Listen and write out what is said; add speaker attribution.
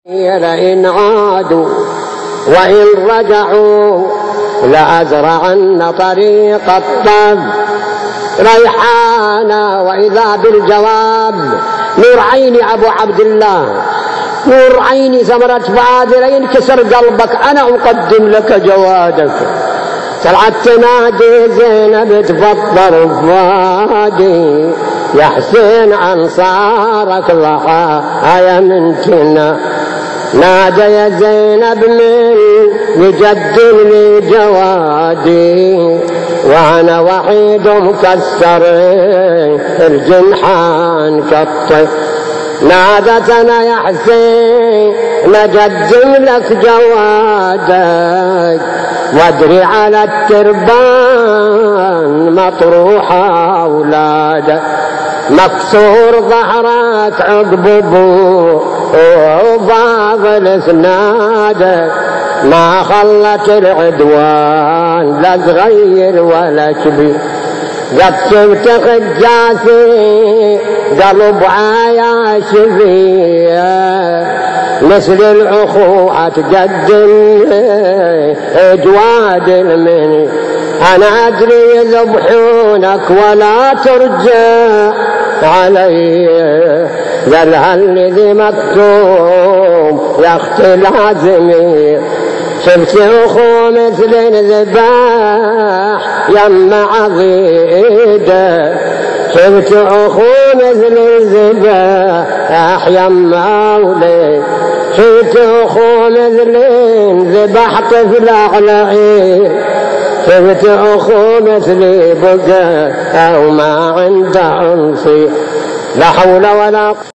Speaker 1: لئن عادوا وإن رجعوا لأزرعن طريق الطب ريحانا. وإذا بالجواب نور عيني أبو عبد الله، نور عيني ثمرة فؤادي، لينكسر قلبك أنا أقدم لك جوادك. طلعت تنادي زينب تفطر فؤادي، يا حسين أنصارك ضحايا منكنا. نادى يا زينب من يجدد لي جوادي، وانا وحيد مكسر الجنحان كالطير. نادت انا يا حسين نقدم لك جوادك، وادري على التربان مطروحة اولادك. مكسور ظهرك عقب ابوه وفاضل اسنادك، ما خلت العدوان لا صغير ولا كبير. قد شفت خجاتي قلب عايش فيه، مثل الأخوة تقدم اجواد المني. أنا أدري يذبحونك ولا ترجع علي، قالها الذي مكتوب يا اختي لازمي. شفت اخو مثل الذباح يما عضيده، شفت اخو مثل الذباح يما ولي، شفت اخو مثل ذبح طفل على عين، شفت اخو مثلي بقى او ما عنده عنصي. لا حول ولا قوة